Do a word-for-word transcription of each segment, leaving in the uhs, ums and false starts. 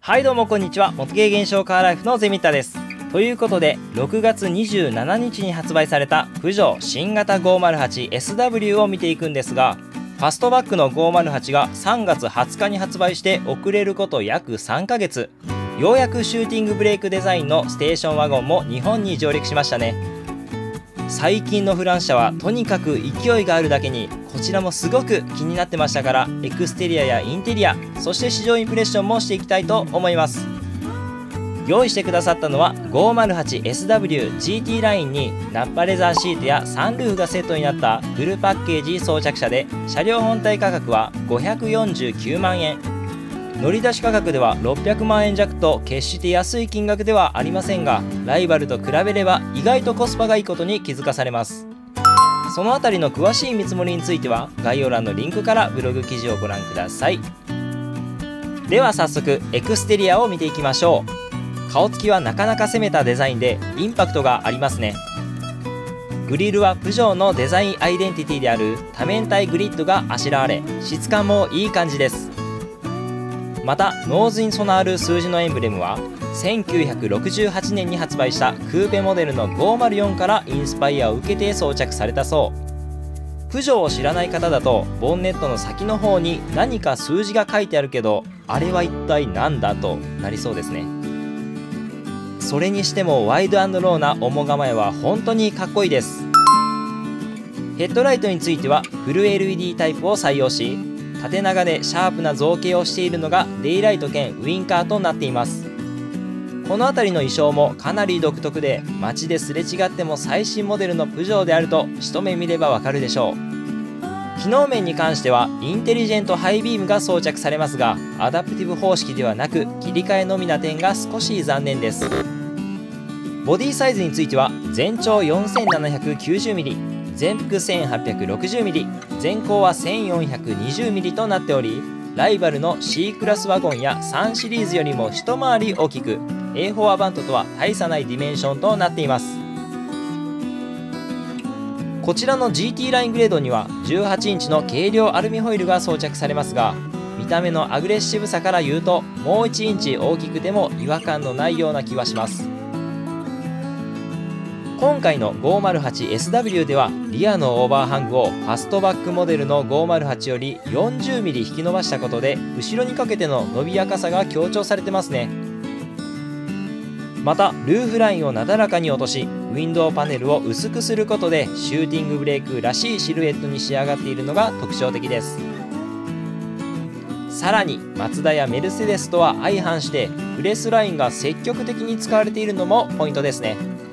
はいどうもこんにちは。元芸現象カーライフのゼミッタです。ということでろくがつにじゅうしちにちに発売されたプジョー新型 ごーまるはちエスダブリュー を見ていくんですが、ファストバックのごーまるはちがさんがつはつかに発売して遅れること約さんかげつ、ようやくシューティングブレイクデザインのステーションワゴンも日本に上陸しましたね。最近のフラン車はとにかく勢いがあるだけにこちらもすごく気になってましたから、エクステリアやインテリア、そして試乗インプレッションもしていきたいと思います。用意してくださったのは ごーまるはちエスダブリュージーティー ラインにナッパレザーシートやサンルーフがセットになったフルパッケージ装着車で、車両本体価格はごひゃくよんじゅうきゅうまんえん、乗り出し価格ではろっぴゃくまんえん弱と決して安い金額ではありませんが、ライバルと比べれば意外とコスパがいいことに気づかされます。そのあたりの詳しい見積もりについては概要欄のリンクからブログ記事をご覧ください。では早速エクステリアを見ていきましょう。顔つきはなかなか攻めたデザインでインパクトがありますね。グリルはプジョーのデザインアイデンティティである多面体グリッドがあしらわれ、質感もいい感じです。またノーズに備わる数字のエンブレムはせんきゅうひゃくろくじゅうはちねんに発売したクーペモデルのごーまるよんからインスパイアを受けて装着されたそう。プジョーを知らない方だとボンネットの先の方に何か数字が書いてあるけど、あれは一体何だとなりそうですね。それにしてもワイド&ローな面構えは本当にかっこいいです。ヘッドライトについてはフル エルイーディー タイプを採用し、縦長でシャープな造形をしているのがデイライト兼ウインカーとなっています。この辺りの衣装もかなり独特で、街ですれ違っても最新モデルのプジョーであると一目見ればわかるでしょう。機能面に関してはインテリジェントハイビームが装着されますが、アダプティブ方式ではなく切り替えのみな点が少し残念です。ボディサイズについては全長 よんせんななひゃくきゅうじゅうミリ、全幅 せんはっぴゃくろくじゅうミリ、全高は せんよんひゃくにじゅうミリとなっており、ライバルの C クラスワゴンやさんシリーズよりも一回り大きく、 エーフォー アバントとは大差ないディメンションとなっています。こちらの ジーティー ライングレードにはじゅうはちインチの軽量アルミホイルが装着されますが、見た目のアグレッシブさから言うともういちインチ大きくても違和感のないような気はします。今回の ごーまるはちエスダブリュー ではリアのオーバーハングをファストバックモデルのごーまるはちより よんじゅうミリ 引き伸ばしたことで、後ろにかけての伸びやかさが強調されてますね。またルーフラインをなだらかに落とし、ウィンドウパネルを薄くすることでシューティングブレイクらしいシルエットに仕上がっているのが特徴的です。さらにマツダやメルセデスとは相反してプレスラインが積極的に使われているのもポイントですね。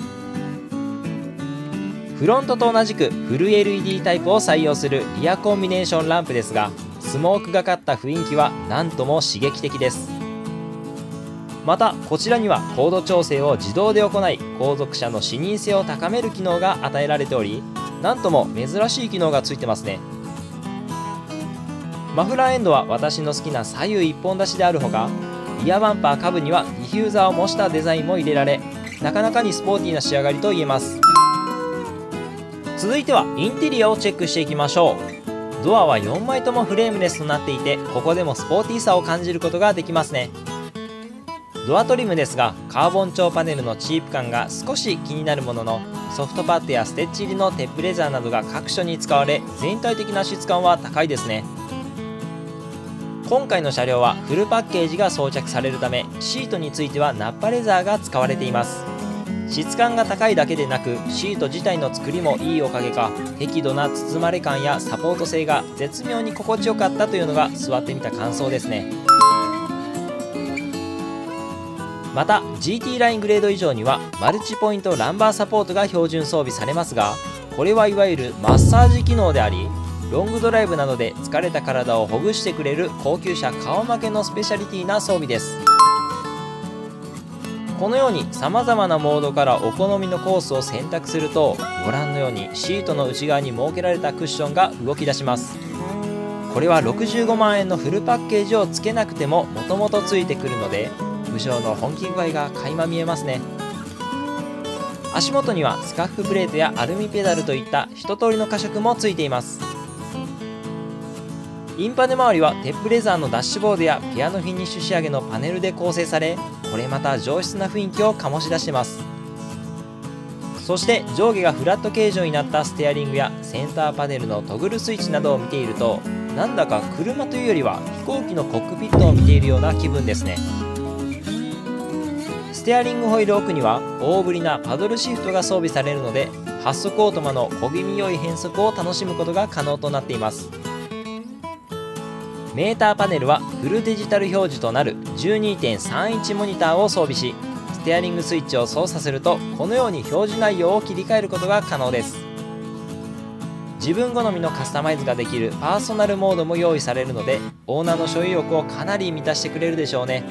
フロントと同じくフル エルイーディー タイプを採用するリアコンビネーションランプですが、スモークがかった雰囲気はなんとも刺激的です。またこちらには高度調整を自動で行い、後続車の視認性を高める機能が与えられており、なんとも珍しい機能がついてますね。マフラーエンドは私の好きな左右一本出しであるほか、リアバンパー下部にはディフューザーを模したデザインも入れられ、なかなかにスポーティーな仕上がりと言えます。続いてはインテリアをチェックしていきましょう。ドアはよんまいともフレームレスとなっていて、ここでもスポーティーさを感じることができますね。ドアトリムですがカーボン調パネルのチープ感が少し気になるものの、ソフトパッドやステッチ入りのテップレザーなどが各所に使われ、全体的な質感は高いですね。今回の車両はフルパッケージが装着されるため、シートについてはナッパレザーが使われています。質感が高いだけでなくシート自体の作りもいいおかげか、適度な包まれ感やサポート性が絶妙に心地よかったというのが座ってみた感想ですね。また ジーティー ライングレード以上にはマルチポイントランバーサポートが標準装備されますが、これはいわゆるマッサージ機能であり、ロングドライブなどで疲れた体をほぐしてくれる高級車顔負けのスペシャリティな装備です。このようにさまざまなモードからお好みのコースを選択すると、ご覧のようにシートの内側に設けられたクッションが動き出します。これはろくじゅうごまんえんのフルパッケージをつけなくてももともとついてくるので、プジョーの本気具合が垣間見えますね。足元にはスカッフプレートやアルミペダルといった一通りの加色もついています。 インパネ周りはテップレザーのダッシュボードやピアノフィニッシュ仕上げのパネルで構成され、これまた上質な雰囲気を醸し出してます。そして上下がフラット形状になったステアリングやセンターパネルのトグルスイッチなどを見ていると、なんだか車というよりは飛行機のコックピットを見ているような気分ですね。ステアリングホイール奥には大ぶりなパドルシフトが装備されるので、発速オートマの小気味良い変速を楽しむことが可能となっています。メーターパネルはフルデジタル表示となる じゅうにてんさんインチモニターを装備し、ステアリングスイッチを操作するとこのように表示内容を切り替えることが可能です。自分好みのカスタマイズができるパーソナルモードも用意されるので、オーナーの所有欲をかなり満たしてくれるでしょうね。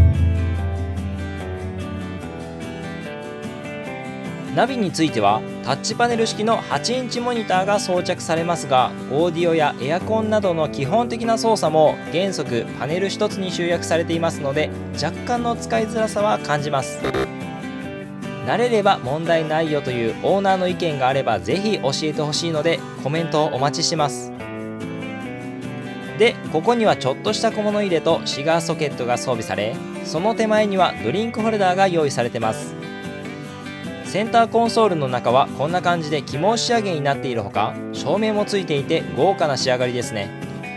ナビについてはタッチパネル式のはちインチモニターが装着されますが、オーディオやエアコンなどの基本的な操作も原則パネル一つに集約されていますので、若干の使いづらさは感じます。慣れれば問題ないよというオーナーの意見があればぜひ教えてほしいので、コメントをお待ちしてます。で、ここにはちょっとした小物入れとシガーソケットが装備され、その手前にはドリンクホルダーが用意されてます。センターコンソールの中はこんな感じで起毛仕上げになっているほか、照明もついていて豪華な仕上がりですね。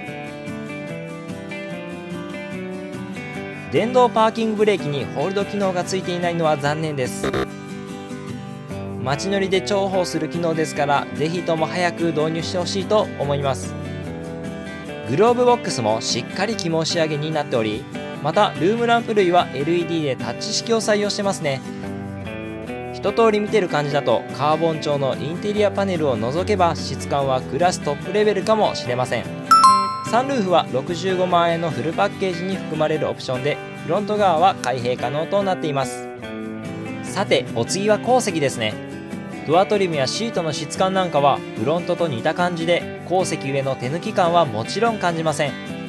電動パーキングブレーキにホールド機能がついていないのは残念です。街乗りで重宝する機能ですから、ぜひとも早く導入してほしいと思います。グローブボックスもしっかり起毛仕上げになっており、またルームランプ類は エルイーディー でタッチ式を採用してますね。一通り見てる感じだとカーボン調のインテリアパネルを除けば質感はクラストップレベルかもしれません。サンルーフはろくじゅうごまんえんのフルパッケージに含まれるオプションで、フロント側は開閉可能となっています。さてお次は後席ですね。ドアトリムやシートの質感なんかはフロントと似た感じで、後席上の手抜き感はもちろん感じません。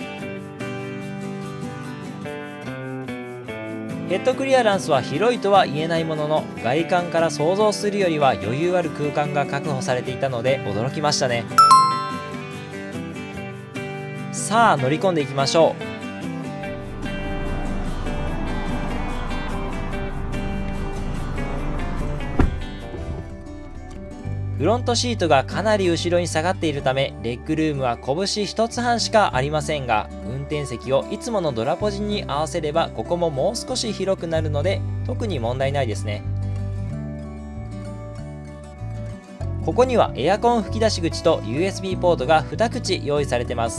ヘッドクリアランスは広いとは言えないものの、外観から想像するよりは余裕ある空間が確保されていたので驚きましたね。さあ乗り込んでいきましょう。フロントシートがかなり後ろに下がっているため、レッグルームは拳一つ半しかありませんが、運転席をいつものドラポジに合わせればここももう少し広くなるので特に問題ないですね。ここにはエアコン吹き出し口と ユーエスビー ポートがに口用意されてます。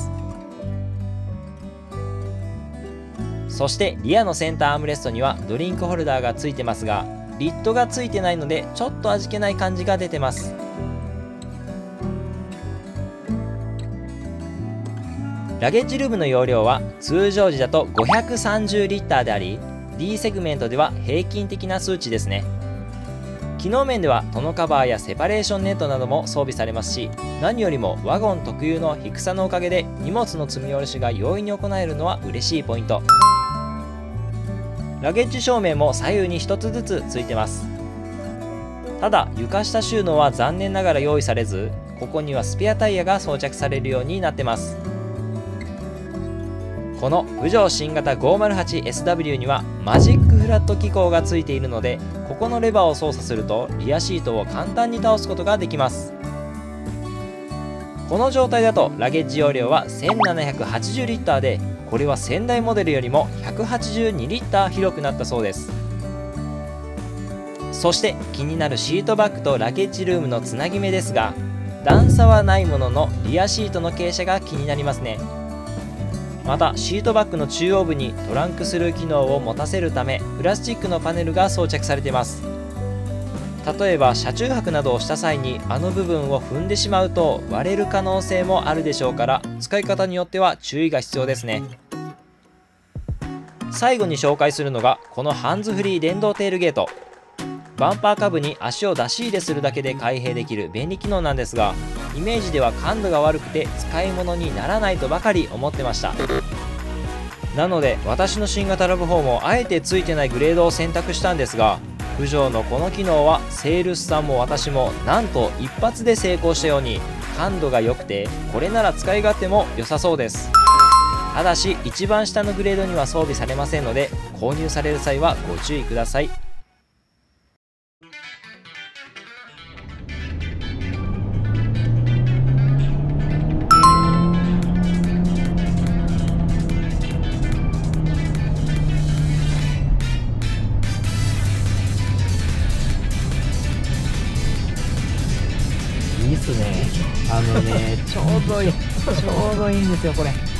そしてリアのセンターアームレストにはドリンクホルダーがついてますが、リッドがついてないのでちょっと味気ない感じが出てます。ラゲッジルームの容量は通常時だとごひゃくさんじゅうリッターであり、 D セグメントでは平均的な数値ですね。機能面ではトノカバーやセパレーションネットなども装備されますし、何よりもワゴン特有の低さのおかげで荷物の積み下ろしが容易に行えるのは嬉しいポイント。ラゲッジ照明も左右にひとつずつついてます。ただ床下収納は残念ながら用意されず、ここにはスペアタイヤが装着されるようになってます。このプジョー新型 ごーまるはちエスダブリュー にはマジックフラット機構がついているので、ここのレバーを操作するとリアシートを簡単に倒すことができます。この状態だとラゲッジ容量はせんななひゃくはちじゅうリッターで、これは先代モデルよりもひゃくはちじゅうにリッター広くなったそうです。そして気になるシートバッグとラゲッジルームのつなぎ目ですが、段差はないもののリアシートの傾斜が気になりますね。またシートバッグの中央部にトランクスルー機能を持たせるためプラスチックのパネルが装着されています。例えば車中泊などをした際にあの部分を踏んでしまうと割れる可能性もあるでしょうから、使い方によっては注意が必要ですね。最後に紹介するのがこのハンズフリー電動テールゲート。バンパー下部に足を出し入れするだけで開閉できる便利機能なんですが、イメージでは感度が悪くて使い物にならないとばかり思ってました。なので私の新型ラブフォーもあえてついてないグレードを選択したんですが、プジョーのこの機能はセールスさんも私もなんと一発で成功したように感度が良くて、これなら使い勝手も良さそうです。ただし一番下のグレードには装備されませんので、購入される際はご注意ください。いいっすね。あのね、ちょうどいい、ちょうどいいんですよ、これ。